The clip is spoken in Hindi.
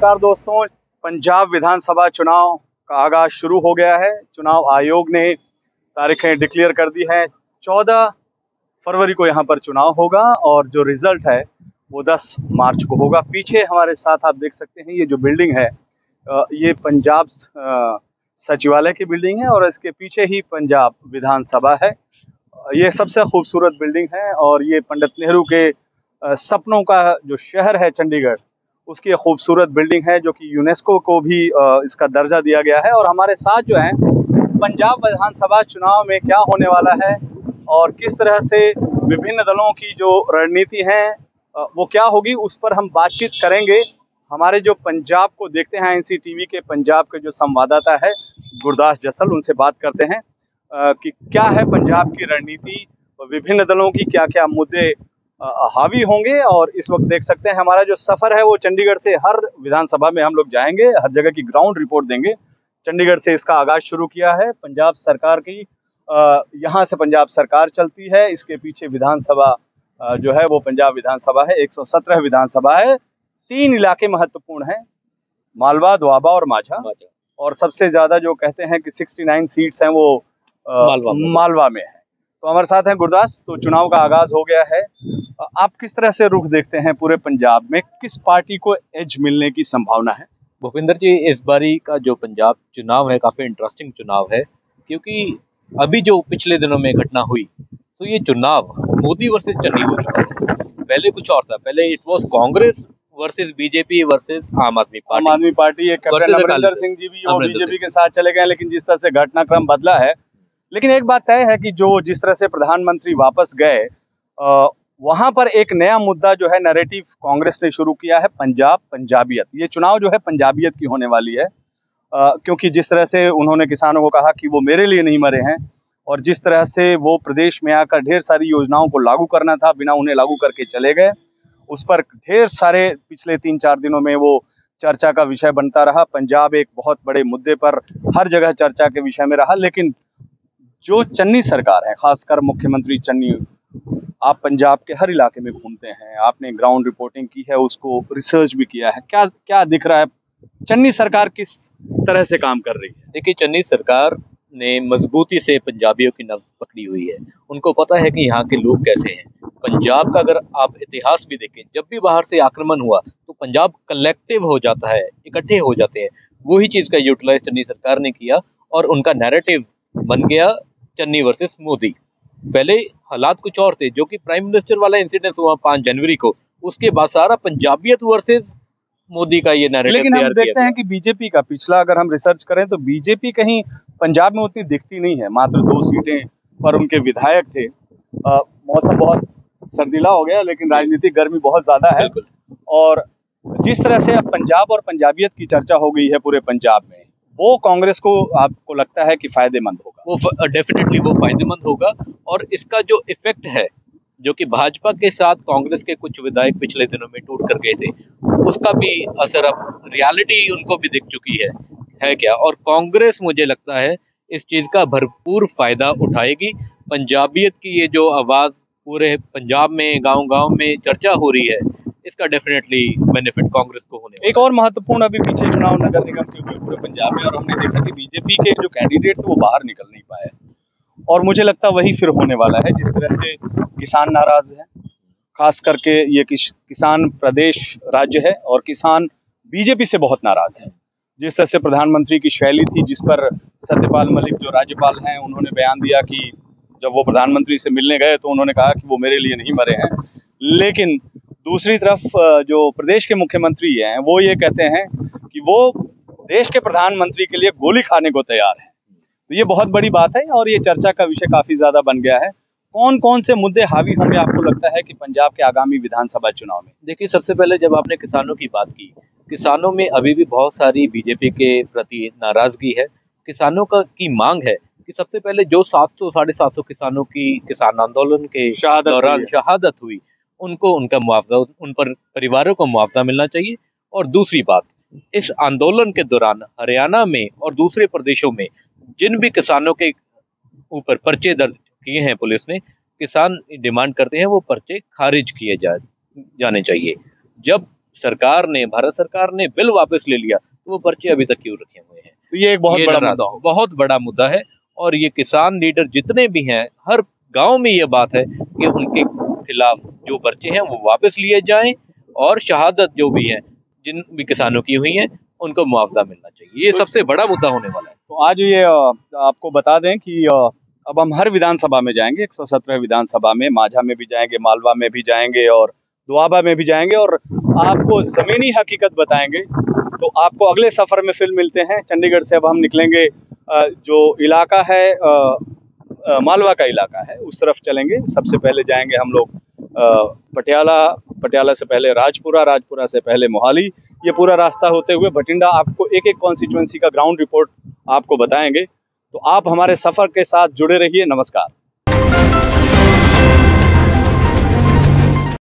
नमस्कार दोस्तों, पंजाब विधानसभा चुनाव का आगाज शुरू हो गया है। चुनाव आयोग ने तारीखें डिक्लेयर कर दी हैं। 14 फरवरी को यहाँ पर चुनाव होगा और जो रिजल्ट है वो 10 मार्च को होगा। पीछे हमारे साथ आप देख सकते हैं ये जो बिल्डिंग है ये पंजाब सचिवालय की बिल्डिंग है और इसके पीछे ही पंजाब विधानसभा है। ये सबसे खूबसूरत बिल्डिंग है और ये पंडित नेहरू के सपनों का जो शहर है चंडीगढ़, उसकी खूबसूरत बिल्डिंग है जो कि यूनेस्को को भी इसका दर्जा दिया गया है। और हमारे साथ जो है पंजाब विधानसभा चुनाव में क्या होने वाला है और किस तरह से विभिन्न दलों की जो रणनीति है वो क्या होगी, उस पर हम बातचीत करेंगे। हमारे जो पंजाब को देखते हैं एनसीटीवी के पंजाब के जो संवाददाता है गुरदास जसल, उनसे बात करते हैं कि क्या है पंजाब की रणनीति, विभिन्न दलों की क्या क्या मुद्दे हावी होंगे। और इस वक्त देख सकते हैं हमारा जो सफ़र है वो चंडीगढ़ से हर विधानसभा में हम लोग जाएंगे, हर जगह की ग्राउंड रिपोर्ट देंगे। चंडीगढ़ से इसका आगाज शुरू किया है पंजाब सरकार की, यहाँ से पंजाब सरकार चलती है, इसके पीछे विधानसभा जो है वो पंजाब विधानसभा है। 117 विधानसभा है, 3 इलाके महत्वपूर्ण हैं, मालवा, दोआबा और माझा। और सबसे ज़्यादा जो कहते हैं कि 69 सीट्स हैं वो मालवा में है। तो हमारे साथ हैं गुरदास। तो चुनाव का आगाज हो गया है, आप किस तरह से रुख देखते हैं पूरे पंजाब में, किस पार्टी को एज मिलने की संभावना है? भूपिंदर जी, इस बारी का जो पंजाब चुनाव है काफी इंटरेस्टिंग चुनाव है, क्योंकि अभी जो पिछले दिनों में घटना हुई तो ये चुनाव मोदी वर्सेस चन्नी हो चुका है। पहले कुछ और था, पहले it was Congress versus BJP versus Aam Aadmi party. एक कैप्टन अमरिंदर सिंह जी भी वो बीजेपी के साथ चले गए, लेकिन जिस तरह से घटनाक्रम बदला है। लेकिन एक बात तय है कि जो जिस तरह से प्रधानमंत्री वापस गए, वहां पर एक नया मुद्दा जो है नैरेटिव कांग्रेस ने शुरू किया है, पंजाबियत। ये चुनाव जो है पंजाबियत की होने वाली है, क्योंकि जिस तरह से उन्होंने किसानों को कहा कि वो मेरे लिए नहीं मरे हैं, और जिस तरह से वो प्रदेश में आकर ढेर सारी योजनाओं को लागू करना था, बिना उन्हें लागू करके चले गए, उस पर ढेर सारे पिछले 3-4 दिनों में वो चर्चा का विषय बनता रहा। पंजाब एक बहुत बड़े मुद्दे पर हर जगह चर्चा के विषय में रहा। लेकिन जो चन्नी सरकार है, खासकर मुख्यमंत्री चन्नी, आप पंजाब के हर इलाके में घूमते हैं, आपने ग्राउंड रिपोर्टिंग की है, उसको रिसर्च भी किया है, क्या क्या दिख रहा है, चन्नी सरकार किस तरह से काम कर रही है? देखिए, चन्नी सरकार ने मजबूती से पंजाबियों की नब्ज पकड़ी हुई है। उनको पता है कि यहाँ के लोग कैसे हैं। पंजाब का अगर आप इतिहास भी देखें, जब भी बाहर से आक्रमण हुआ तो पंजाब कलेक्टिव हो जाता है, इकट्ठे हो जाते हैं। वही चीज़ का यूटिलाइज चन्नी सरकार ने किया और उनका नैरेटिव बन गया चन्नी वर्सेस मोदी। पहले हालात कुछ और थे, जो कि प्राइम मिनिस्टर वाला इंसिडेंस हुआ 5 जनवरी को, उसके बाद सारा पंजाबियत वर्सेस मोदी का ये नैरेटिव लेकिन हम देखते हैं कि बीजेपी का पिछला अगर हम रिसर्च करें तो बीजेपी कहीं पंजाब में उतनी दिखती नहीं है। मात्र 2 सीटें पर उनके विधायक थे। मौसम बहुत सर्दीला हो गया, लेकिन राजनीतिक गर्मी बहुत ज्यादा है। और जिस तरह से अब पंजाब और पंजाबियत की चर्चा हो गई है पूरे पंजाब में, वो कांग्रेस को आपको लगता है कि फायदेमंद होगा? वो डेफिनेटली वो फायदेमंद होगा। और इसका जो इफेक्ट है, जो कि भाजपा के साथ कांग्रेस के कुछ विधायक पिछले दिनों में टूट कर गए थे, उसका भी असर अब रियलिटी उनको भी दिख चुकी है क्या। और कांग्रेस, मुझे लगता है, इस चीज़ का भरपूर फायदा उठाएगी। पंजाबियत की ये जो आवाज़ पूरे पंजाब में गांव-गांव में चर्चा हो रही है, इसका डेफिनेटली बेनिफिट कांग्रेस को होने वाला है। एक और महत्वपूर्ण, अभी पीछे चुनाव नगर निगम के हुए पूरे पंजाब में, और हमने देखा कि बीजेपी के जो कैंडिडेट थे वो बाहर निकल नहीं पाए, और मुझे लगता है वही फिर होने वाला है। जिस तरह से किसान नाराज हैं, खास करके ये किसान प्रदेश राज्य है, और किसान बीजेपी से बहुत नाराज हैं। जिस तरह से प्रधानमंत्री की शैली थी, जिस पर सत्यपाल मलिक जो राज्यपाल हैं उन्होंने बयान दिया कि जब वो प्रधानमंत्री से मिलने गए तो उन्होंने कहा कि वो मेरे लिए नहीं मरे हैं। लेकिन दूसरी तरफ जो प्रदेश के मुख्यमंत्री हैं वो ये कहते हैं कि वो देश के प्रधानमंत्री के लिए गोली खाने को तैयार है। तो ये बहुत बड़ी बात है और ये चर्चा का विषय काफी ज्यादा बन गया है। कौन कौन से मुद्दे हावी होंगे आपको लगता है कि पंजाब के आगामी विधानसभा चुनाव में? देखिए, सबसे पहले जब आपने किसानों की बात की, किसानों में अभी भी बहुत सारी बीजेपी के प्रति नाराजगी है। किसानों की मांग है कि सबसे पहले जो 700 साढ़े 700 किसानों की किसान आंदोलन के दौरान शहादत हुई, उनको उनका मुआवजा, उन पर परिवारों को मुआवजा मिलना चाहिए। और दूसरी बात, इस आंदोलन के दौरान हरियाणा में और दूसरे प्रदेशों में जिन भी किसानों के ऊपर पर्चे दर्ज किए हैं पुलिस ने, किसान डिमांड करते हैं वो पर्चे खारिज किए जाने चाहिए। जब सरकार ने, भारत सरकार ने बिल वापस ले लिया, तो वो पर्चे अभी तक क्यों रखे हुए हैं? तो ये एक बहुत बड़ा मुद्दा हो। बहुत बड़ा मुद्दा है। और ये किसान लीडर जितने भी हैं, हर गांव में ये बात है कि उनके खिलाफ जो पर्चे हैं वो वापस लिए जाएं, और शहादत जो भी है जिन भी किसानों की हुई है उनको मुआवजा मिलना चाहिए। ये सबसे बड़ा मुद्दा होने वाला है। तो आज ये आपको बता दें कि अब हम हर विधानसभा में जाएंगे, 117 विधानसभा में, माझा में भी जाएंगे, मालवा में भी जाएंगे और दोआबा में भी जाएंगे, और आपको ज़मीनी हकीकत बताएंगे। तो आपको अगले सफ़र में फिर मिलते हैं। चंडीगढ़ से अब हम निकलेंगे, जो इलाका है मालवा का इलाका है, उस तरफ चलेंगे। सबसे पहले जाएंगे हम लोग पटियाला, पटियाला से पहले राजपुरा, राजपुरा से पहले मोहाली, ये पूरा रास्ता होते हुए भटिंडा। आपको एक एक कॉन्स्टिट्यूंसी का ग्राउंड रिपोर्ट आपको बताएंगे। तो आप हमारे सफ़र के साथ जुड़े रहिए। नमस्कार।